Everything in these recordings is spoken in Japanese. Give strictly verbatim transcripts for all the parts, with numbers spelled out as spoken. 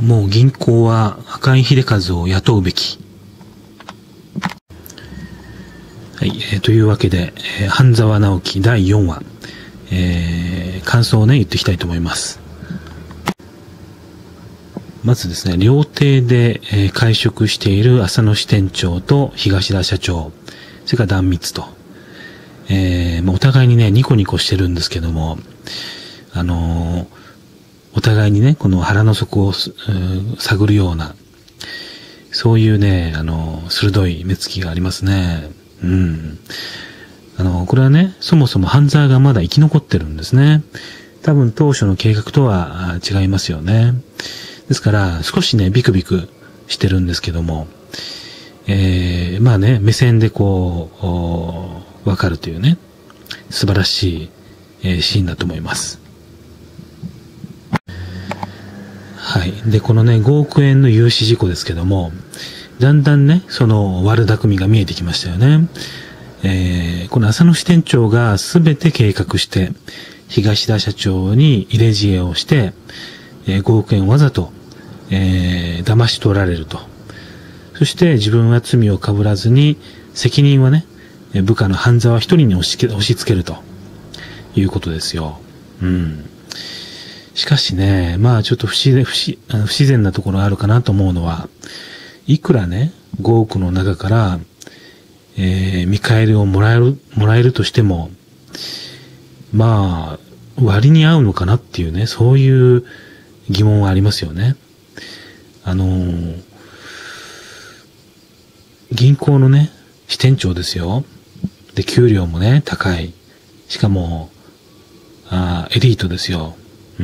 もう銀行は赤井秀和を雇うべき。はい、えー、というわけで、えー、半沢直樹だいよんわ、えー、感想をね、言っていきたいと思います。まずですね、料亭で、えー、会食している浅野支店長と東田社長、それから壇蜜と、えー、まあ、お互いにね、ニコニコしてるんですけども、あのー、お互いにね、この腹の底を、うー、探るような、そういうね、あのー、鋭い目つきがありますね。うん。あのー、これはね、そもそも半沢がまだ生き残ってるんですね。多分当初の計画とは違いますよね。ですから、少しね、ビクビクしてるんですけども、えー、まあね、目線でこう、わかるというね、素晴らしい、えー、シーンだと思います。はい。で、このね、ごおくえんの融資事故ですけども、だんだんね、その悪巧みが見えてきましたよね。えー、この浅野支店長がすべて計画して、東田社長に入れ知恵をして、えー、ごおくえんわざと、えー、騙し取られると。そして自分は罪を被らずに、責任はね、部下の半沢一人に押し付け、押し付けるということですよ。うん。しかしね、まあちょっと不自然、不自、不自然なところがあるかなと思うのは、いくらね、ごおくの中から、えー、見返りをもらえる、もらえるとしても、まあ、割に合うのかなっていうね、そういう疑問はありますよね。あのー、銀行のね、支店長ですよ。で、給料もね、高い。しかも、あエリートですよ。うん。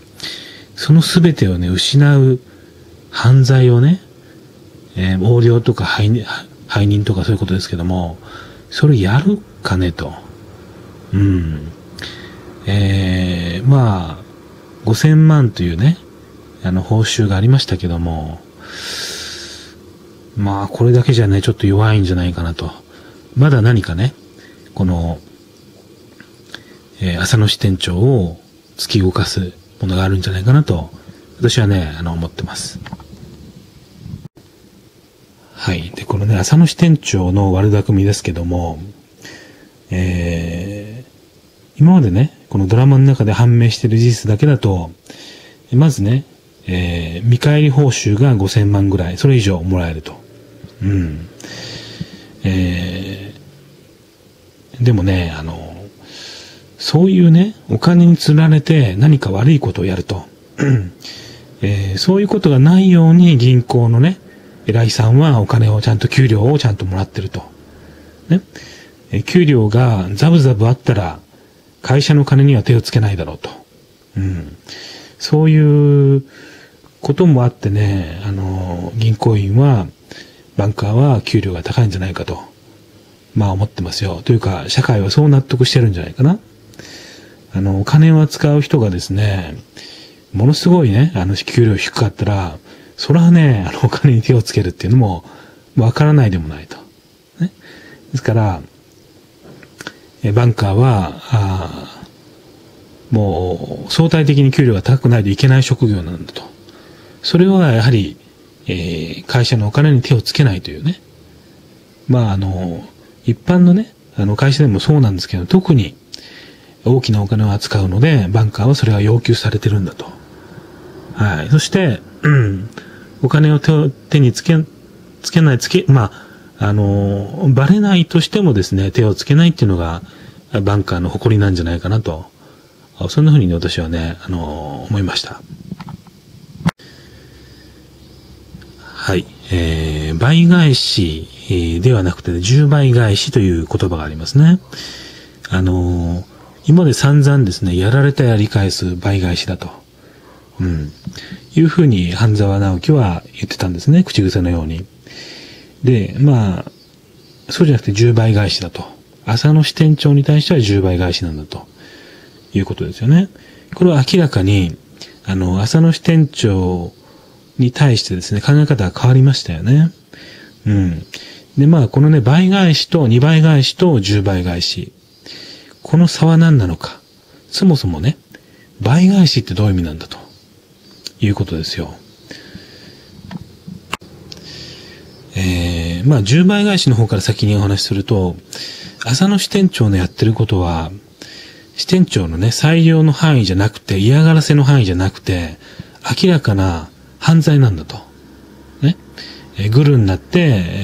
そのすべてをね、失う犯罪をね、えー、横領とか背任、背任とかそういうことですけども、それやるかねと。うん。えー、まあ、ごせんまんというね、あの、報酬がありましたけども、まあ、これだけじゃね、ちょっと弱いんじゃないかなと。まだ何かね、この、えー、浅野支店長を突き動かすものがあるんじゃないかなと、私はね、あの、思ってます。はい。で、このね、浅野支店長の悪巧みですけども、えー、今までね、このドラマの中で判明している事実だけだと、まずね、えー、見返り報酬がごせんまんぐらい、それ以上もらえると。うん。えー、でもね、あの、そういうね、お金に釣られて何か悪いことをやると、えー、そういうことがないように銀行のね、偉いさんはお金をちゃんと給料をちゃんともらってると。ね。えー、給料がザブザブあったら会社の金には手をつけないだろうと。うん。そういうこともあってね、あの、銀行員は、バンカーは給料が高いんじゃないかと、まあ思ってますよ。というか、社会はそう納得してるんじゃないかな。あの、お金を扱う人がですね、ものすごいね、あの、給料低かったら、それはね、あの、お金に手をつけるっていうのも、わからないでもないと。ね。ですから、えバンカーは、あもう、相対的に給料が高くないといけない職業なんだと。それはやはり、えー、会社のお金に手をつけないというね。まあ、あの、一般のね、あの、会社でもそうなんですけど、特に大きなお金を扱うので、バンカーはそれが要求されてるんだと。はい。そして、うん、お金を 手, 手につけ、つけない、つけ、まあ、あの、バレないとしてもですね、手をつけないっていうのが、バンカーの誇りなんじゃないかなと。そんな風にね、私はね、あの、思いました。はい。えー、倍返し、えー、ではなくて、ね、じゅうばい返しという言葉がありますね。あのー、今まで散々ですね、やられたやり返す倍返しだと。うん。いうふうに半沢直樹は言ってたんですね。口癖のように。で、まあ、そうじゃなくてじゅうばい返しだと。浅野支店長に対してはじゅうばい返しなんだと。いうことですよね。これは明らかに、あの、浅野支店長に対してですね、考え方が変わりましたよね。うん。で、まあ、このね、倍返しとにばい返しとじゅうばい返し。この差は何なのか。そもそもね、倍返しってどういう意味なんだということですよ。 まあ、じゅうばい返しの方から先にお話しすると、浅野支店長のやってることは、支店長のね、裁量の範囲じゃなくて、嫌がらせの範囲じゃなくて、明らかな犯罪なんだと。ね。えグルになって、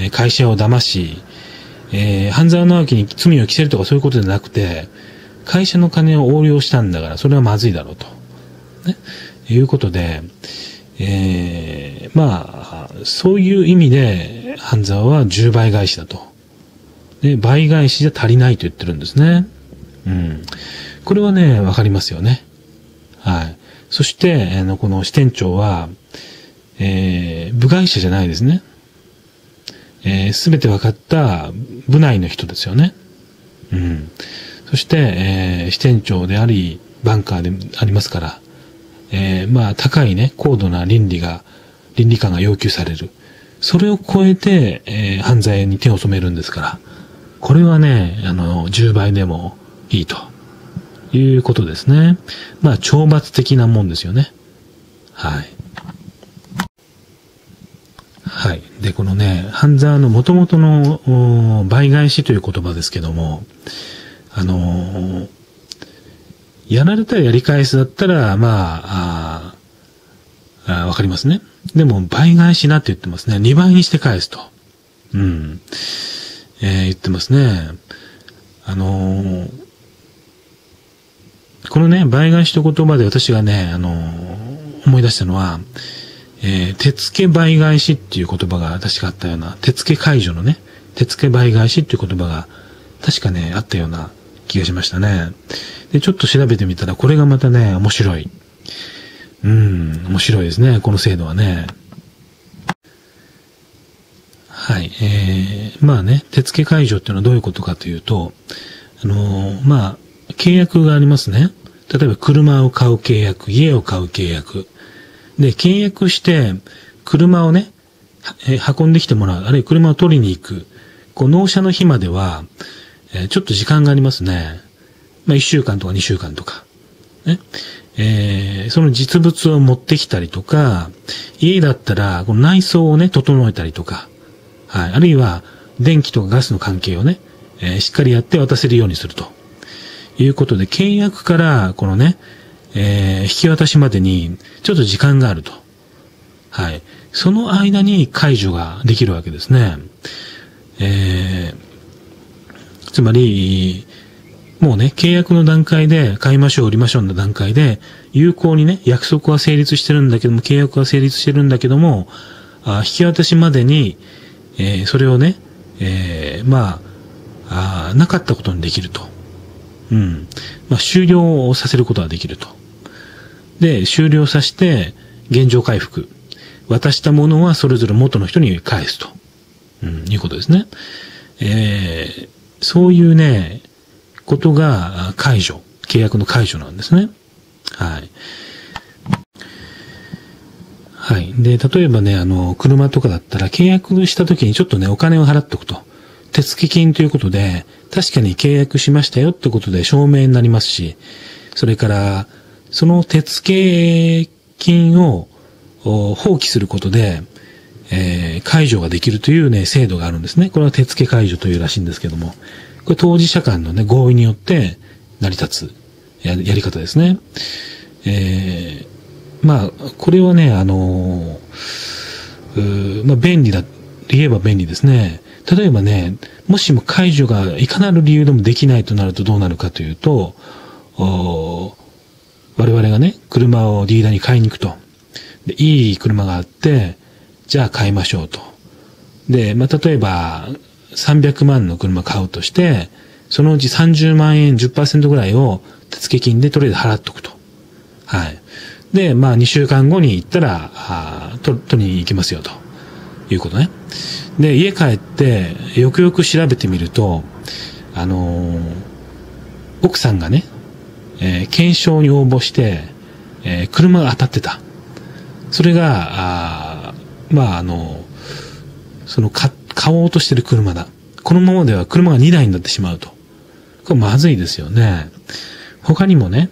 会社を騙し、えー、半沢直樹に罪を着せるとかそういうことじゃなくて、会社の金を横領したんだから、それはまずいだろうと。ね。いうことで、えー、まあ、そういう意味で、半沢はじゅうばい返しだと。で、倍返しじゃ足りないと言ってるんですね。うん。これはね、わかりますよね。はい。そして、あの、この支店長は、えー、部外者じゃないですね。えー、すべて分かった部内の人ですよね。うん。そして、えー、支店長であり、バンカーでありますから、えー、まあ、高いね、高度な倫理が、倫理観が要求される。それを超えて、えー、犯罪に手を染めるんですから、これはね、あの、じゅうばいでもいいということですね。まあ、懲罰的なもんですよね。はい。はい。で、このね、半沢の元々の倍返しという言葉ですけども、あのー、やられたらやり返すだったら、まあ、ああ、わかりますね。でも、倍返しなって言ってますね。にばいにして返すと。うん。えー、言ってますね。あのー、このね、倍返しという言葉で私がね、あのー、思い出したのは、えー、手付け倍返しっていう言葉が確かあったような、手付け解除のね、手付け倍返しっていう言葉が確かね、あったような気がしましたね。で、ちょっと調べてみたら、これがまたね、面白い。うん、面白いですね、この制度はね。はい、えー、まあね、手付け解除っていうのはどういうことかというと、あのー、まあ、契約がありますね。例えば、車を買う契約、家を買う契約。で、契約して、車をね、え運んできてもらう、あるいは車を取りに行く。こう、納車の日までは、えー、ちょっと時間がありますね。まあ、いっしゅうかんとかにしゅうかんとか。ね。えー、その実物を持ってきたりとか、家だったら、この内装をね、整えたりとか、はい。あるいは、電気とかガスの関係をね、えー、しっかりやって渡せるようにすると。いうことで、契約から、このね、えー、引き渡しまでに、ちょっと時間があると。はい。その間に解除ができるわけですね。えー、つまり、もうね、契約の段階で、買いましょう、売りましょうの段階で、有効にね、約束は成立してるんだけども、契約は成立してるんだけども、あ引き渡しまでに、えー、それをね、えー、まあ、あなかったことにできると。うん。まあ、終了をさせることができると。で、終了させて、現状回復。渡したものはそれぞれ元の人に返すと。うん、いうことですね。えー、そういうね、ことが解除。契約の解除なんですね。はい。はい。で、例えばね、あの、車とかだったら契約した時にちょっとね、お金を払っておくと。手付金ということで、確かに契約しましたよってことで証明になりますし、それから、その手付金を放棄することで、えー、解除ができるというね、制度があるんですね。これは手付解除というらしいんですけども、これ当事者間のね、合意によって成り立つや、やり方ですね。えー、まあ、これはね、あのー、まあ、便利だ、言えば便利ですね。例えばね、もしも解除がいかなる理由でもできないとなるとどうなるかというと、我々がね、車をディーラーに買いに行くと。で、いい車があって、じゃあ買いましょうと。で、まあ、例えば、さんびゃくまんの車買うとして、そのうちさんじゅうまんえん じゅっパーセント ぐらいを手付金でとりあえず払っとくと。はい。で、まあ、にしゅうかんごに行ったら、あと、取りに行きますよと。いうことね。で、家帰って、よくよく調べてみると、あのー、奥さんがね、えー、検証に応募して、えー、車が当たってた。それが、あまあ、あの、その、買、買おうとしてる車だ。このままでは車がにだいになってしまうと。これまずいですよね。他にもね、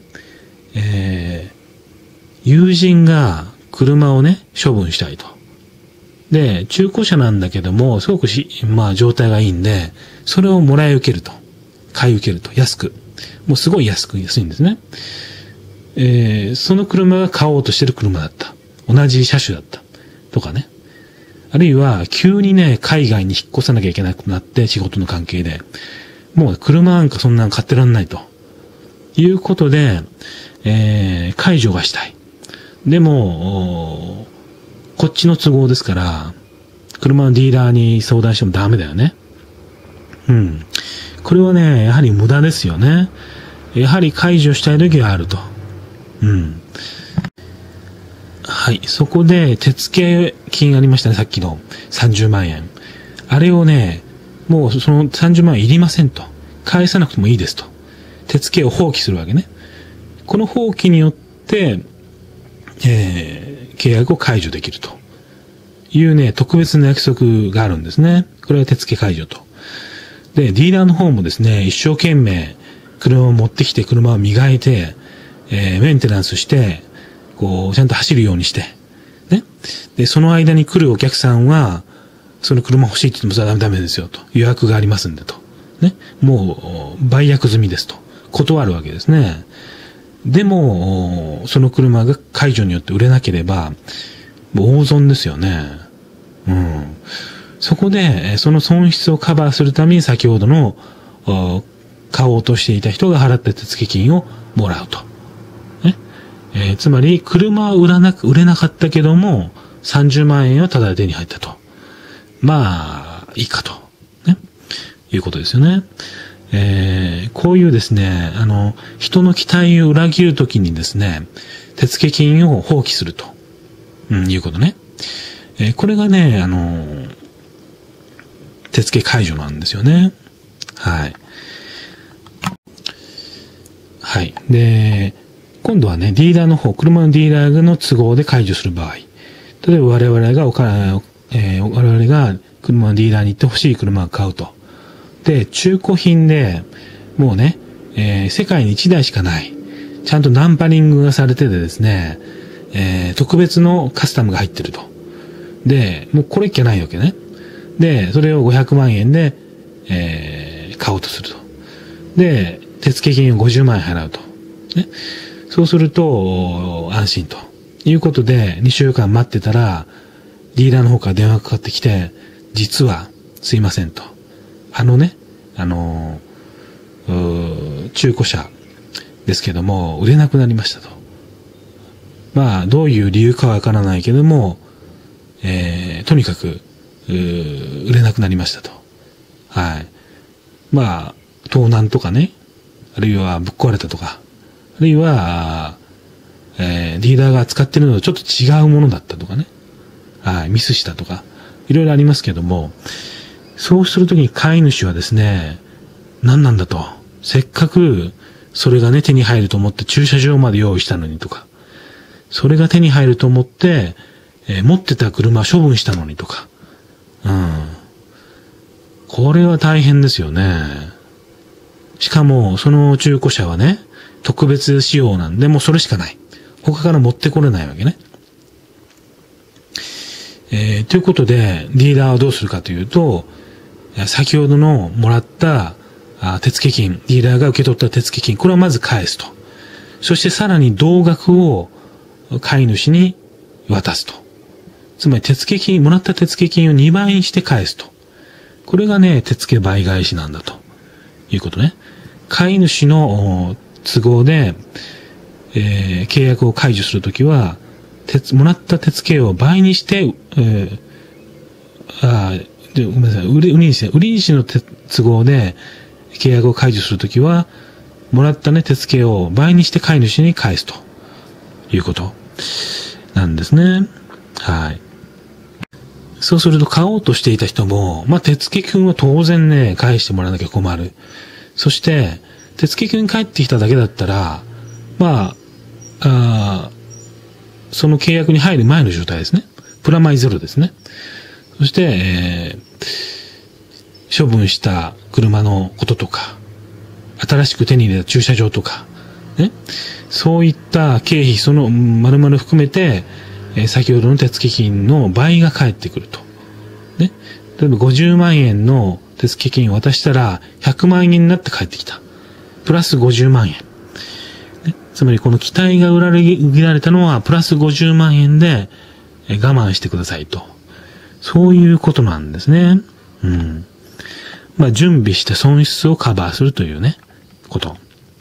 えー、友人が車をね、処分したいと。 で、中古車なんだけども、すごくし、まあ状態がいいんで、それをもらい受けると。買い受けると。安く。もうすごい安く、安いんですね。えー、その車が買おうとしてる車だった。同じ車種だった。とかね。あるいは、急にね、海外に引っ越さなきゃいけなくなって、仕事の関係で。もう車なんかそんなの買ってらんないと。いうことで、えー、解除がしたい。でも、こっちの都合ですから、車のディーラーに相談してもダメだよね。うん。これはね、やはり無駄ですよね。やはり解除したい時はあると。うん。はい。そこで、手付金ありましたね、さっきのさんじゅうまんえん。あれをね、もうそのさんじゅうまんえんいりませんと。返さなくてもいいですと。手付を放棄するわけね。この放棄によって、えー、契約を解除できるというね、特別な約束があるんですね。これは手付解除と。で、ディーラーの方もですね、一生懸命車を持ってきて、車を磨いて、えー、メンテナンスして、こう、ちゃんと走るようにして、ね。で、その間に来るお客さんは、その車欲しいって言ってもダメですよと。予約がありますんでと。ね。もう、売約済みですと。断るわけですね。でも、その車が解除によって売れなければ、もう大損ですよね。うん。そこで、その損失をカバーするために先ほどの、買おうとしていた人が払った手付金をもらうと。ね。えー、つまり、車は売らなく、売れなかったけども、さんじゅうまんえんはただで手に入ったと。まあ、いいかと。ね。いうことですよね。えー、こういうですね、あの、人の期待を裏切るときにですね、手付金を放棄すると、うん、いうことね。えー、これがね、あの、手付解除なんですよね。はい。はい。で、今度はね、ディーラーの方、車のディーラーの都合で解除する場合。例えば我々がお金、えー、我々が車のディーラーに行って欲しい車を買うと。で、中古品で、もうね、えー、世界にいちだいしかない。ちゃんとナンパリングがされててですね、えー、特別のカスタムが入ってると。で、もうこれっきゃないわけね。で、それをごひゃくまんえんで、えー、買おうとすると。で、手付金をごじゅうまんえん払うと。ね。そうすると、安心と。いうことで、にしゅうかん待ってたら、ディーラーの方から電話がかかってきて、実は、すいませんと。あのね、あのー、中古車ですけども、売れなくなりましたと。まあ、どういう理由かわからないけども、えー、とにかく、売れなくなりましたと。はい。まあ、盗難とかね、あるいはぶっ壊れたとか、あるいは、えー、ディーラーが扱ってるのとちょっと違うものだったとかね。はい、ミスしたとか、いろいろありますけども、そうするときに買い主はですね、何なんだと。せっかく、それがね、手に入ると思って駐車場まで用意したのにとか、それが手に入ると思って、えー、持ってた車処分したのにとか、うん。これは大変ですよね。しかも、その中古車はね、特別仕様なんで、もうそれしかない。他から持ってこれないわけね。えー、ということで、ディーラーはどうするかというと、先ほどのもらったあ手付金、ディーラーが受け取った手付金、これをまず返すと。そしてさらに同額を買い主に渡すと。つまり手付金、もらった手付金をにばいにして返すと。これがね、手付倍返しなんだということね。買い主の都合で、えー、契約を解除するときは、もらった手付を倍にして、えー、あでごめんなさい、売り主、売り主の都合で契約を解除するときは、もらったね、手付を倍にして買い主に返すということなんですね。はい。そうすると買おうとしていた人も、まあ、手付金は当然ね、返してもらわなきゃ困る。そして、手付金返ってきただけだったら、まあ、あその契約に入る前の状態ですね。プラマイゼロですね。そして、えー、処分した車のこととか、新しく手に入れた駐車場とか、ね、そういった経費、その丸々含めて、えー、先ほどの手付金の倍が返ってくるとね。例えばごじゅうまんえんの手付金を渡したらひゃくまんえんになって帰ってきた。プラスごじゅうまんえん。ね、つまりこの期待が裏切られたのはプラスごじゅうまんえんで我慢してくださいと。そういうことなんですね。うん。まあ準備して損失をカバーするというね、こと。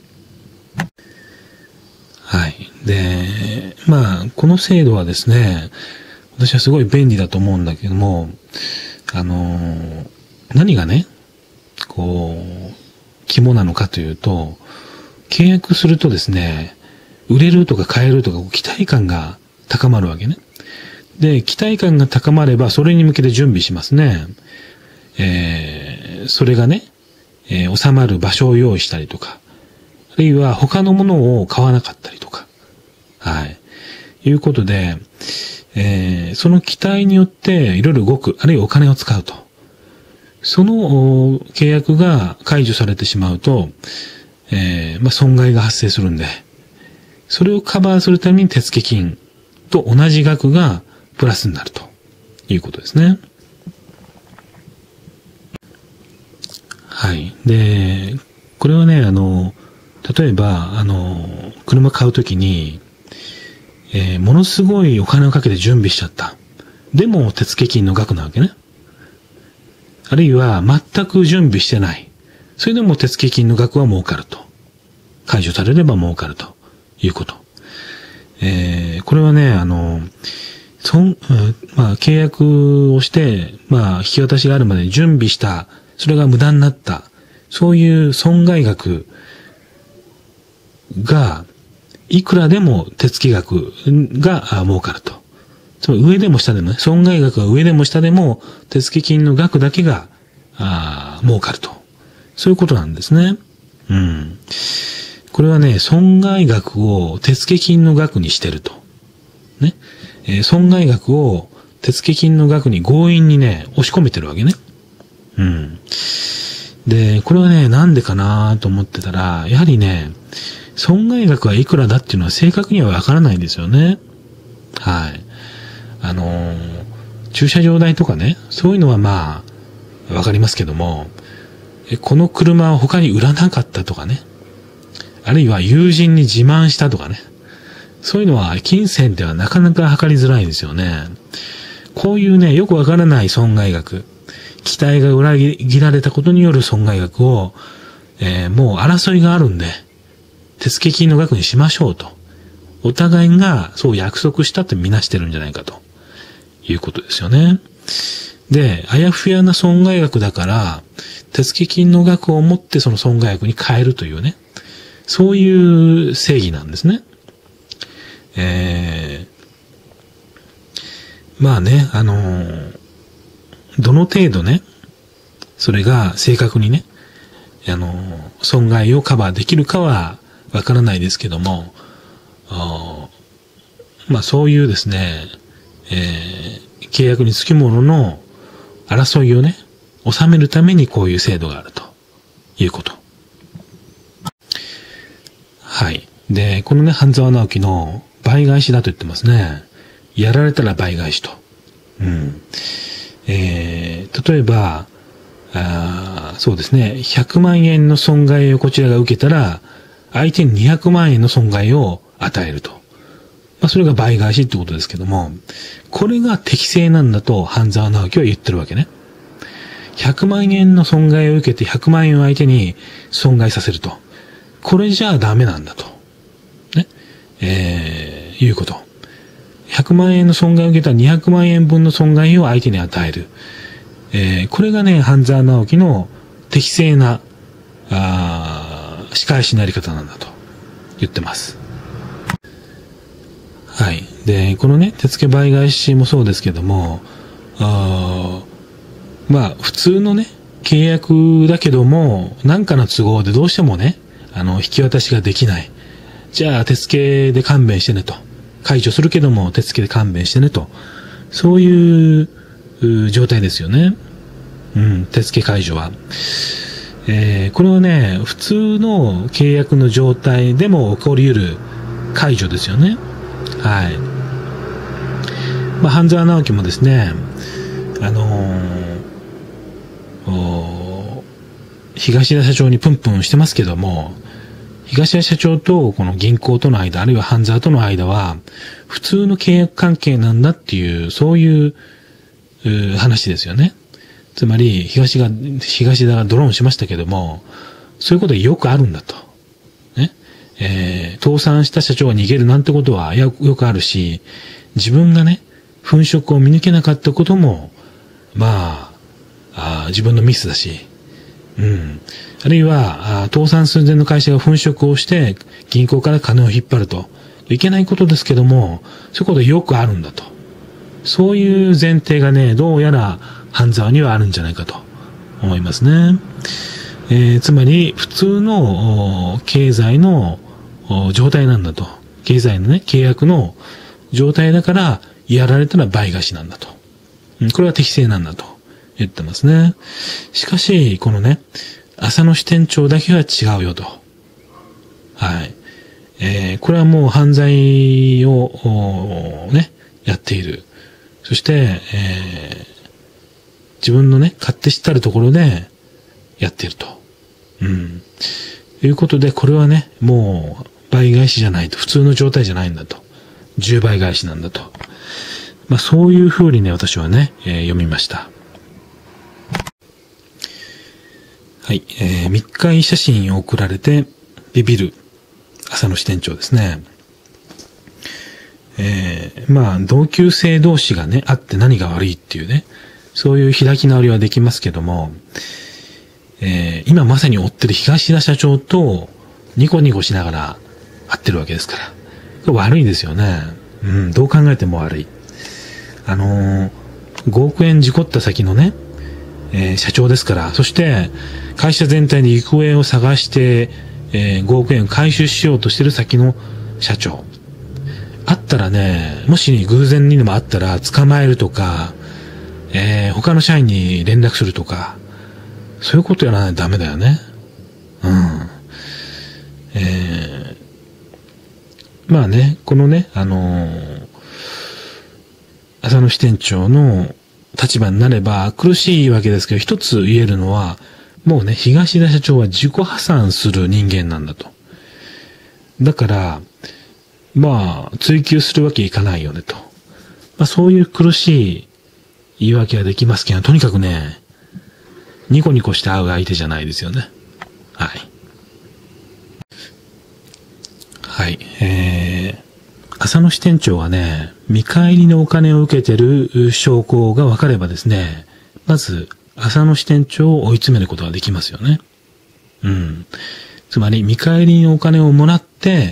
はい。で、まあ、この制度はですね、私はすごい便利だと思うんだけども、あの、何がね、こう、肝なのかというと、契約するとですね、売れるとか買えるとか期待感が高まるわけね。で、期待感が高まればそれに向けて準備しますね。えー、それがね、えー、収まる場所を用意したりとか、あるいは他のものを買わなかったりとか、はい。いうことで、えー、その期待によっていろいろ動く、あるいはお金を使うと。その契約が解除されてしまうと、えー、まあ、損害が発生するんで、それをカバーするために手付金と同じ額がプラスになるということですね。はい。で、これはね、あの、例えば、あの、車買うときに、えー、ものすごいお金をかけて準備しちゃった。でも手付金の額なわけね。あるいは全く準備してない。それでも手付金の額は儲かると。解除されれば儲かるということ。えー、これはね、あの、そん、まあ、契約をして、まあ、引き渡しがあるまで準備した、それが無駄になった、そういう損害額が、いくらでも手付額が儲かると。つまり上でも下でもね、損害額が上でも下でも手付金の額だけがあ儲かると。そういうことなんですね。うん。これはね、損害額を手付金の額にしてると。ね。えー、損害額を手付金の額に強引にね、押し込めてるわけね。うん。で、これはね、なんでかなと思ってたら、やはりね、損害額はいくらだっていうのは正確にはわからないんですよね。はい。あのー、駐車場代とかね、そういうのはまあ、わかりますけども、え、この車を他に売らなかったとかね、あるいは友人に自慢したとかね、そういうのは金銭ではなかなか測りづらいですよね。こういうね、よくわからない損害額、期待が裏切られたことによる損害額を、えー、もう争いがあるんで、手付金の額にしましょうと。お互いがそう約束したってみなしてるんじゃないかということですよね。で、あやふやな損害額だから、手付金の額を持ってその損害額に変えるというね、そういう正義なんですね。えー、まあね、あのー、どの程度ね、それが正確にね、あのー、損害をカバーできるかはわからないですけども、あまあそういうですね、えー、契約につきものの争いをね、収めるためにこういう制度があるということ。はい。で、このね、半沢直樹の倍返しだと言ってますね。やられたら倍返しと。うん。えー、例えば、あそうですね、ひゃくまんえんの損害をこちらが受けたら、相手ににひゃくまんえんの損害を与えると。まあ、それが倍返しってことですけども、これが適正なんだと半沢直樹は言ってるわけね。ひゃくまんえんの損害を受けてひゃくまんえんを相手に損害させると。これじゃあダメなんだと。ね。えー、いうこと。ひゃくまんえんの損害を受けたらにひゃくまんえん分の損害を相手に与える。えー、これがね、半沢直樹の適正な、あ仕返しのやり方なんだと言ってます。はい。で、このね、手付倍返しもそうですけども、あまあ、普通のね、契約だけども、何かの都合でどうしてもね、あの、引き渡しができない。じゃあ、手付で勘弁してねと。解除するけども、手付で勘弁してねと。そういう、う状態ですよね。うん、手付解除は。えー、これはね、普通の契約の状態でも起こり得る解除ですよね。はい。まあ、半沢直樹もですね、 あのー、東田社長にプンプンしてますけども、東田社長とこの銀行との間、あるいは半沢との間は、普通の契約関係なんだっていう、そういう、う話ですよね。つまり、東が、東田がドローンしましたけども、そういうことはよくあるんだと。ね。えー、倒産した社長が逃げるなんてことはよくあるし、自分がね、粉飾を見抜けなかったことも、まあ、あ自分のミスだし、うん。あるいは、倒産寸前の会社が粉飾をして、銀行から金を引っ張ると。いけないことですけども、そういうことはよくあるんだと。そういう前提がね、どうやら半沢にはあるんじゃないかと思いますね。えー、つまり、普通の経済の状態なんだと。経済のね、契約の状態だから、やられたら倍返しなんだと。これは適正なんだと言ってますね。しかし、このね、浅野支店長だけは違うよと。はい。えー、これはもう犯罪を、ね、やっている。そして、えー、自分のね、勝手知ったるところでやっていると。うん。ということで、これはね、もう倍返しじゃないと。普通の状態じゃないんだと。じゅうばい返しなんだと。まあそういうふうにね、私はね、えー、読みました。はい。えー、密会写真を送られてビビる浅野支店長ですね。えー、まあ同級生同士がね、会って何が悪いっていうね、そういう開き直りはできますけども、えー、今まさに追ってる東田社長とニコニコしながら会ってるわけですから。これ悪いですよね。うん、どう考えても悪い。あのー、ごおくえん事故った先のね、えー、社長ですから、そして会社全体で行方を探して、えー、ごおくえんを回収しようとしてる先の社長。あったらね、もし偶然にでもあったら捕まえるとか、えー、他の社員に連絡するとか、そういうことやらないとダメだよね。うん。えー、まあね、このね、あのー、浅野支店長の立場になれば苦しいわけですけど、一つ言えるのは、もうね、東田社長は自己破産する人間なんだと。だから、まあ、追求するわけいかないよねと。まあ、そういう苦しい言い訳はできますけど、とにかくね、ニコニコして会う相手じゃないですよね。はい。はい。えー、浅野支店長はね、見返りのお金を受けてる証拠が分かればですね、まず、浅野支店長を追い詰めることができますよね。うん。つまり、見返りのお金をもらって、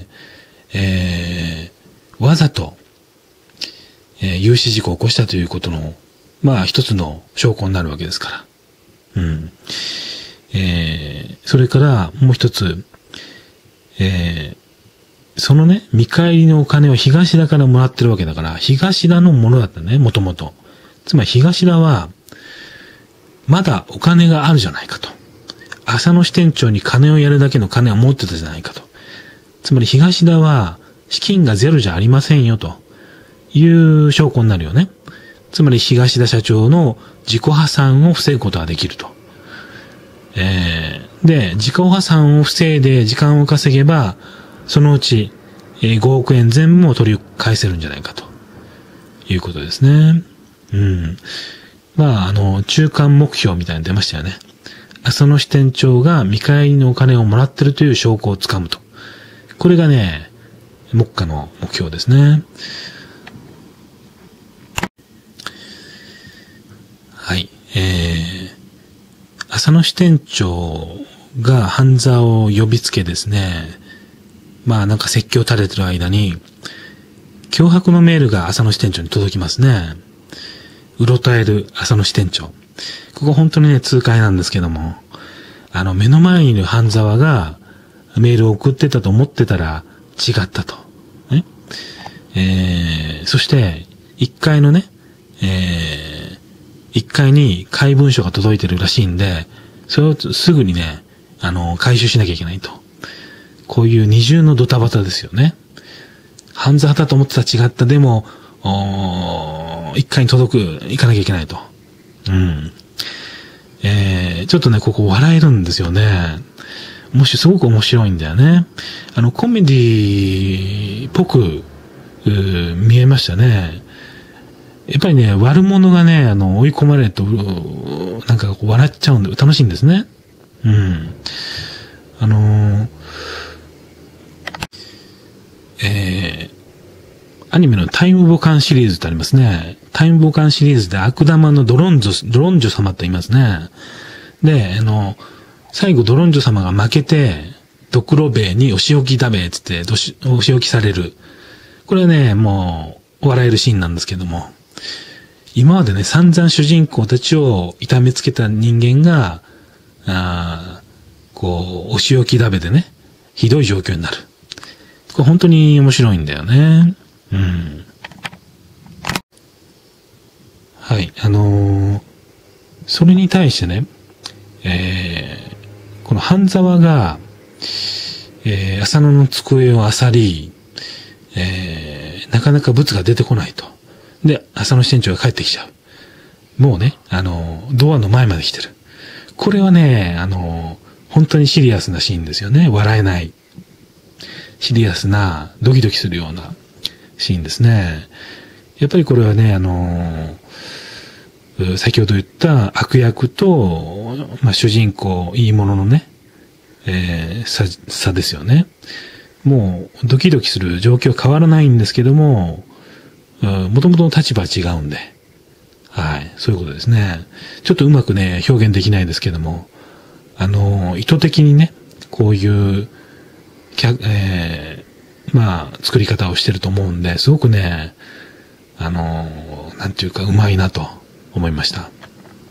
えー、わざと、えー、融資事故を起こしたということの、まあ、一つの証拠になるわけですから。うん。えー、それから、もう一つ、えー、そのね、見返りのお金を東田からもらってるわけだから、東田のものだったね、もともと。つまり、東田は、まだお金があるじゃないかと。浅野支店長に金をやるだけの金を持ってたじゃないかと。つまり東田は資金がゼロじゃありませんよという証拠になるよね。つまり東田社長の自己破産を防ぐことができると。えー、で、自己破産を防いで時間を稼げば、そのうちごおくえん全部を取り返せるんじゃないかということですね。うん。まあ、あの、中間目標みたいに出ましたよね。浅野支店長が見返りのお金をもらってるという証拠をつかむと。これがね、目下の目標ですね。はい。えー、浅野支店長が半沢を呼びつけですね、まあなんか説教垂れてる間に、脅迫のメールが浅野支店長に届きますね。うろたえる浅野支店長。ここ本当にね、痛快なんですけども、あの、目の前にいる半沢がメールを送ってたと思ってたら違ったと。ね。えー、そして、一階のね、えー、一階に怪文書が届いてるらしいんで、それをすぐにね、あの、回収しなきゃいけないと。こういう二重のドタバタですよね。半沢だと思ってたら違った、でも、一階に届く、行かなきゃいけないとうん。えー、ちょっとね、ここ笑えるんですよね。もしすごく面白いんだよね。あの、コメディっぽく、見えましたね。やっぱりね、悪者がね、あの、追い込まれると、なんかこう笑っちゃうんで、楽しいんですね。うん。あのー、えー、アニメのタイムボカンシリーズってありますね。タイムボカンシリーズで悪玉のドロンジョ、ドロンジョ様と言いますね。で、あの、最後ドロンジョ様が負けて、ドクロベイにお仕置きだべっつってお仕置きされる。これはね、もう、笑えるシーンなんですけども。今までね、散々主人公たちを痛めつけた人間が、あこう、お仕置きだべでね、ひどい状況になる。これ本当に面白いんだよね。うん。はい、あのー、それに対してね、えー、この半沢が、えー、浅野の机を漁り、えー、なかなか物が出てこないと。で、浅野支店長が帰ってきちゃう。もうね、あの、ドアの前まで来てる。これはね、あの、本当にシリアスなシーンですよね。笑えない。シリアスな、ドキドキするようなシーンですね。やっぱりこれはね、あの、先ほど言った悪役と、まあ、主人公、いいもののね、えー、差、差ですよね。もう、ドキドキする状況変わらないんですけども、もともとの立場は違うんで。はい。そういうことですね。ちょっとうまくね、表現できないですけども、あの、意図的にね、こういう、えー、まあ、作り方をしてると思うんで、すごくね、あの、なんていうか、うまいなと思いました。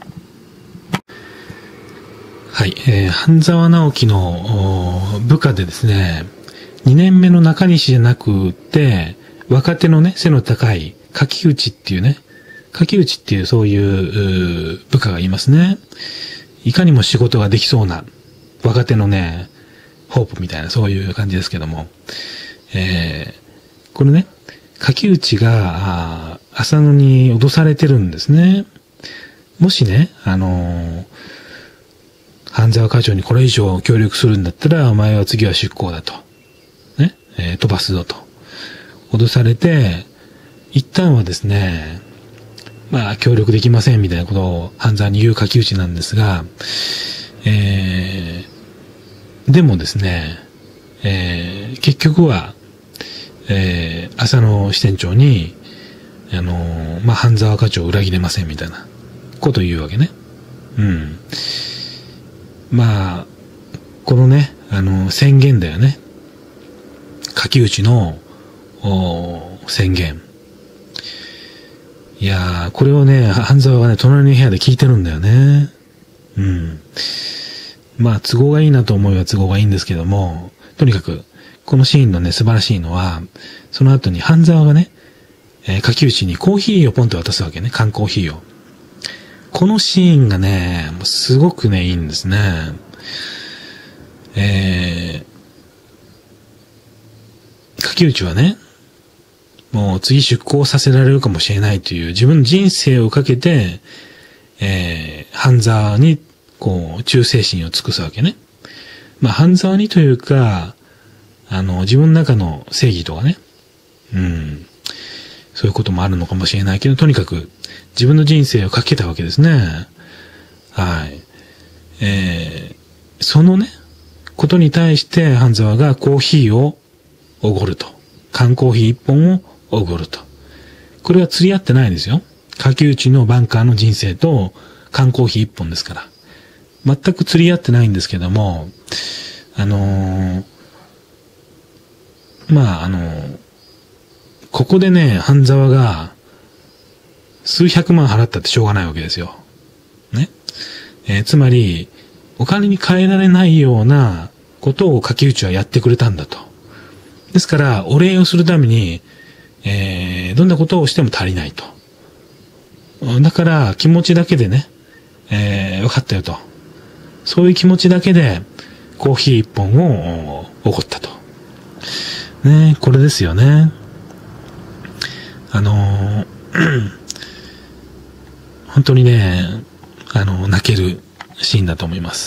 はい。えー、半沢直樹の部下でですね、にねんめの中西じゃなくて、若手のね、背の高い、柿内っていうね、柿内っていうそういう、部下がいますね。いかにも仕事ができそうな、若手のね、ホープみたいな、そういう感じですけども。えー、これね、柿内が、浅野に脅されてるんですね。もしね、あのー、半沢課長にこれ以上協力するんだったら、お前は次は出向だと。ね、えー、飛ばすぞと。脅されて、一旦はですね、まあ、協力できませんみたいなことを半沢に言う柿内なんですが、えー、でもですね、えー、結局は、えー、浅野支店長に、あのー、まあ、半沢課長を裏切れませんみたいなことを言うわけね。うん。まあ、このね、あの、宣言だよね。柿内の、宣言。いやー、これをね、半沢はね、隣の部屋で聞いてるんだよね。うん。まあ、都合がいいなと思えば都合がいいんですけども、とにかく、このシーンのね、素晴らしいのは、その後に半沢がね、えー、柿内にコーヒーをポンと渡すわけね、缶コーヒーを。このシーンがね、もうすごくね、いいんですね。えー、柿内はね、もう次出向させられるかもしれないという自分の人生をかけて、えー、半沢に、こう、忠誠心を尽くすわけね。まあ、半沢にというか、あの、自分の中の正義とかね。うん。そういうこともあるのかもしれないけど、とにかく自分の人生をかけたわけですね。はい。えー、そのね、ことに対して半沢がコーヒーをおごると。缶コーヒー一本をおごると。これは釣り合ってないですよ。柿内のバンカーの人生と缶コーヒー一本ですから。全く釣り合ってないんですけども、あのー、まあ、あのー、ここでね、半沢が数百万払ったってしょうがないわけですよ。ね。えー、つまり、お金に換えられないようなことを柿内はやってくれたんだと。ですから、お礼をするために、えー、どんなことをしても足りないと。だから、気持ちだけでね、えー、分かったよと。そういう気持ちだけで、コーヒー一本をおごったと。ね、これですよね。あのー、本当にね、 あの、泣けるシーンだと思います。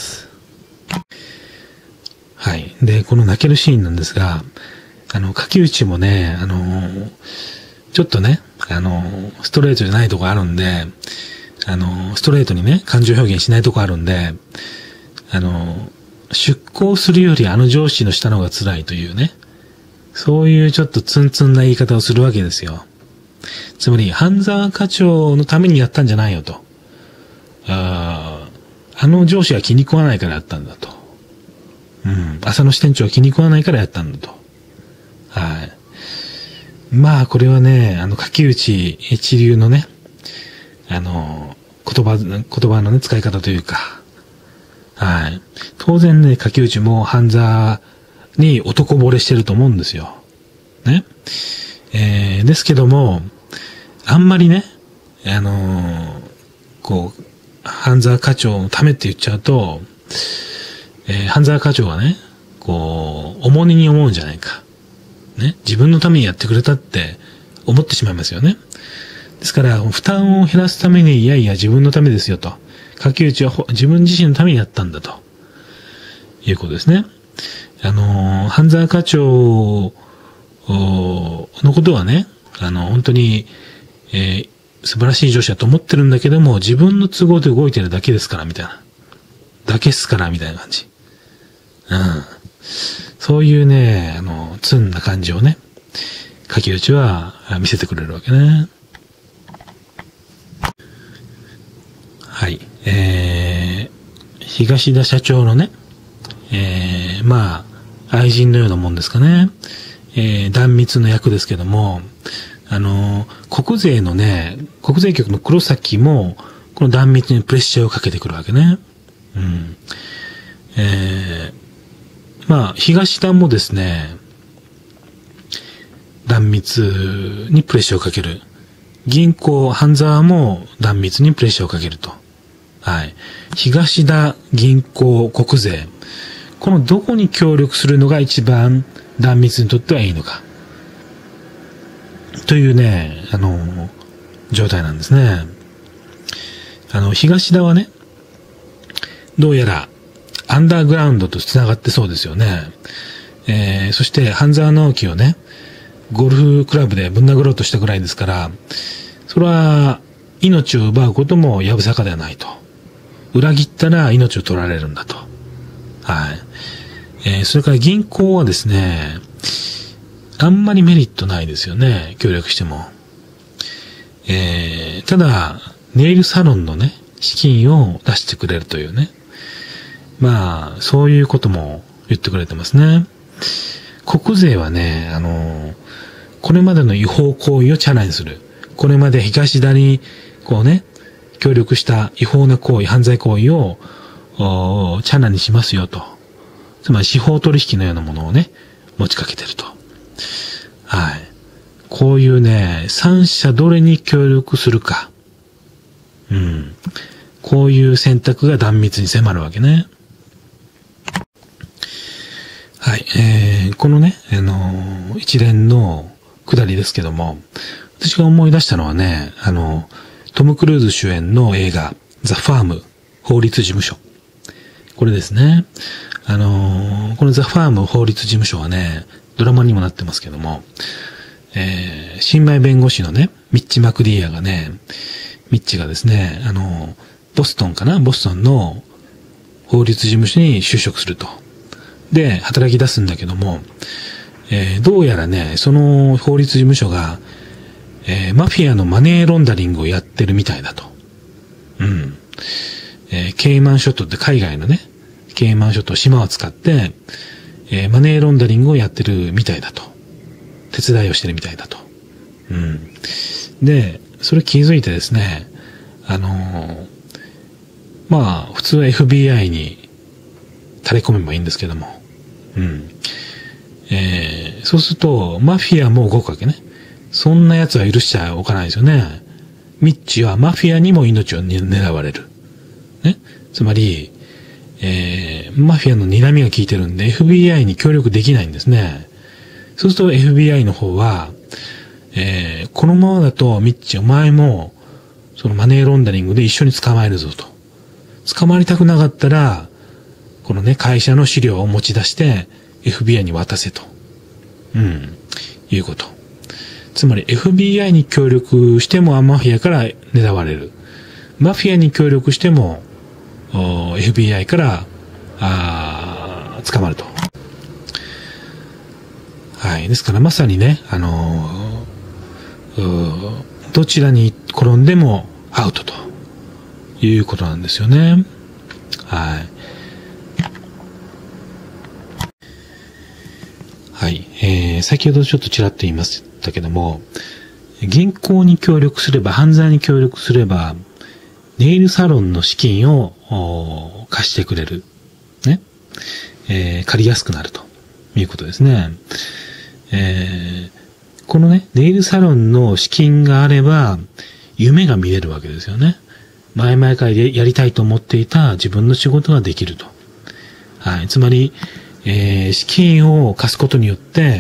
はい。で、この泣けるシーンなんですが、あの、柿内もね、あの、ちょっとね、あの、ストレートじゃないとこあるんで、あの、ストレートにね、感情表現しないとこあるんで、あの、出向するよりあの上司の下の方が辛いというね、そういうちょっとツンツンな言い方をするわけですよ。つまり、半沢課長のためにやったんじゃないよと。ああの上司が気に食わないからやったんだと。うん。浅野支店長が気に食わないからやったんだと。はい。まあ、これはね、あの、柿内一流のね、あの、言葉、言葉のね、使い方というか、はい。当然ね、柿内も半沢に男惚れしてると思うんですよ。ね。えー、ですけども、あんまりね、あのー、こう、半沢課長のためって言っちゃうと、えー、半沢課長はね、こう、重荷に思うんじゃないか。ね。自分のためにやってくれたって思ってしまいますよね。ですから、負担を減らすために、いやいや自分のためですよと。柿内は自分自身のためにやったんだと。いうことですね。あのー、半沢課長のことはね、あの、本当に、えー、素晴らしい上司だと思ってるんだけども、自分の都合で動いてるだけですから、みたいな。だけっすから、みたいな感じ。うん。そういうね、あの、ツンな感じをね、柿内は見せてくれるわけね。はい。えー、東田社長のね、えー、まあ、愛人のようなもんですかね。えー、断密の役ですけども、あの、国税のね、国税局の黒崎も、この断密にプレッシャーをかけてくるわけね。うん。えー、まあ、東田もですね、断密にプレッシャーをかける。銀行、半沢も断密にプレッシャーをかけると。はい。東田、銀行、国税。このどこに協力するのが一番断密にとってはいいのか。というね、あの、状態なんですね。あの、東田はね、どうやら、アンダーグラウンドと繋がってそうですよね。えー、そして、半沢直樹をね、ゴルフクラブでぶん殴ろうとしたぐらいですから、それは、命を奪うこともやぶさかではないと。裏切ったら命を取られるんだと。はい。えー、それから銀行はですね、あんまりメリットないですよね。協力しても。えー、ただ、ネイルサロンのね、資金を出してくれるというね。まあ、そういうことも言ってくれてますね。国税はね、あの、これまでの違法行為をチャラにする。これまで東田に、こうね、協力した違法な行為、犯罪行為を、チャラにしますよと。つまり司法取引のようなものをね、持ちかけてると。はい。こういうね、三者どれに協力するか。うん。こういう選択が断密に迫るわけね。はい。えー、このね、あのー、一連の下りですけども、私が思い出したのはね、あの、トム・クルーズ主演の映画、ザ・ファーム、法律事務所。これですね。あのー、このザ・ファーム法律事務所はね、ドラマにもなってますけども、えー、新米弁護士のね、ミッチ・マクディアがね、ミッチがですね、あのー、ボストンかなボストンの法律事務所に就職すると。で、働き出すんだけども、えー、どうやらね、その法律事務所が、えー、マフィアのマネーロンダリングをやってるみたいだと。うん。えー、ケイマン諸島って海外のね、ケイマン諸島島を使って、えー、マネーロンダリングをやってるみたいだと。手伝いをしてるみたいだと。うん。で、それ気づいてですね、あのー、まあ、普通は エフビーアイ に垂れ込めばいいんですけども、うん。えー、そうすると、マフィアも動くわけね。そんな奴は許しちゃおかないですよね。ミッチはマフィアにも命を狙われる。ね。つまり、えー、マフィアの睨みが効いてるんで エフビーアイ に協力できないんですね。そうすると エフビーアイ の方は、えー、このままだとミッチお前もそのマネーロンダリングで一緒に捕まえるぞと。 捕まりたくなかったら、このね、会社の資料を持ち出して エフビーアイ に渡せと。うん。いうこと。つまり エフビーアイ に協力してもマフィアから狙われる。マフィアに協力しても エフビーアイ からあ捕まると。はい。ですからまさにね、あのー、どちらに転んでもアウトということなんですよね。はい。はい。えー、先ほどちょっとちらっと言いましたけども、銀行に協力すれば、犯罪に協力すれば、ネイルサロンの資金を貸してくれる。ね。えー、借りやすくなるということですね。えー、このね、ネイルサロンの資金があれば、夢が見れるわけですよね。前々からやりたいと思っていた自分の仕事ができると。はい。つまり、えー、資金を貸すことによって、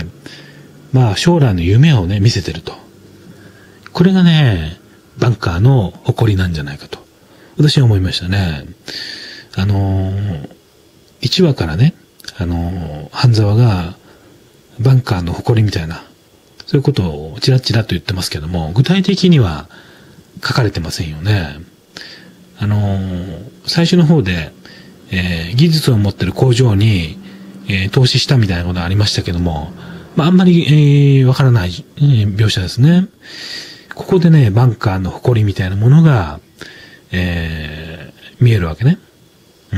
まあ将来の夢をね、見せてると。これがね、バンカーの誇りなんじゃないかと。私は思いましたね。あのー、いちわからね、あのー、半沢がバンカーの誇りみたいな、そういうことをちらちらと言ってますけども、具体的には書かれてませんよね。あのー、最初の方で、えー、技術を持ってる工場に、えー、投資したみたいなことがありましたけども、まあ、あんまり、えー、わからない、えー、描写ですね。ここでね、バンカーの誇りみたいなものが、えー、見えるわけね。うん。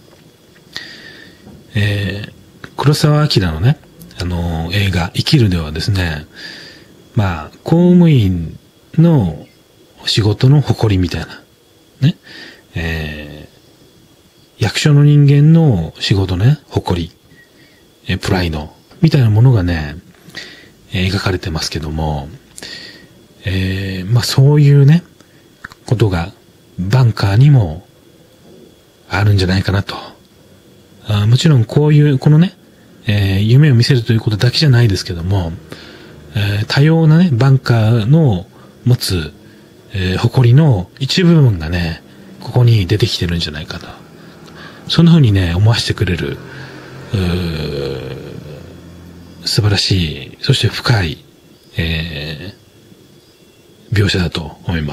えー、黒澤明のね、あのー、映画、生きるではですね、まあ、公務員の仕事の誇りみたいな、ね、えー、役所の人間の仕事ね、誇り、えプライド、みたいなものがね、えー、描かれてますけども、えー、まあそういうね、ことがバンカーにもあるんじゃないかなと。あもちろんこういう、このね、えー、夢を見せるということだけじゃないですけども、えー、多様なね、バンカーの持つ、えー、誇りの一部分がね、ここに出てきてるんじゃないかと。そんな風にね、思わせてくれる、素晴らしい、そして深い、えー、描写だと思います。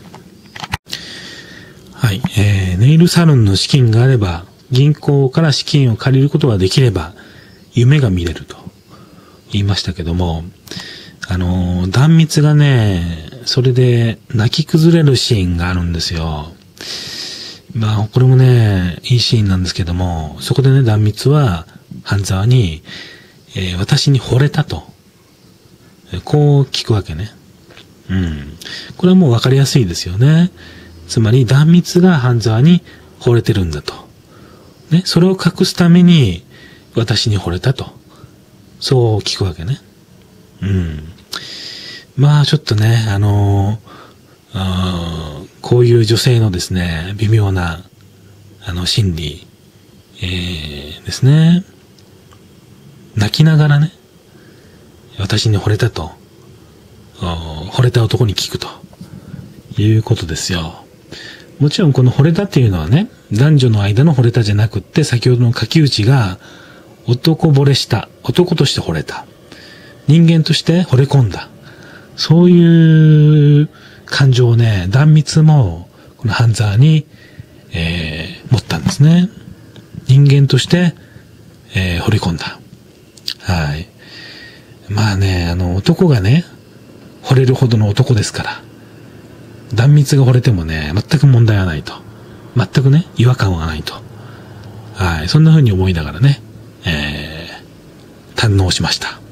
はい、えー、ネイルサロンの資金があれば、銀行から資金を借りることができれば、夢が見れると言いましたけども、あのー、断蜜がね、それで泣き崩れるシーンがあるんですよ。まあ、これもね、いいシーンなんですけども、そこでね、断蜜は、半沢に、えー、私に惚れたと。こう聞くわけね。うん。これはもうわかりやすいですよね。つまり、断蜜が半沢に惚れてるんだと。ね、それを隠すために、私に惚れたと。そう聞くわけね。うん。まあ、ちょっとね、あのー、あこういう女性のですね、微妙な、あの、心理、えー、ですね。泣きながらね、私に惚れたと、惚れた男に聞くと、いうことですよ。もちろんこの惚れたっていうのはね、男女の間の惚れたじゃなくって、先ほどの柿内が、男惚れした、男として惚れた、人間として惚れ込んだ。そういう感情をね、断蜜も、この半沢に、えー、持ったんですね。人間として、えー、惚れ込んだ。はい。まあね、あの、男がね、惚れるほどの男ですから、断蜜が惚れてもね、全く問題はないと。全くね、違和感はないと。はい。そんな風に思いながらね、えー、堪能しました。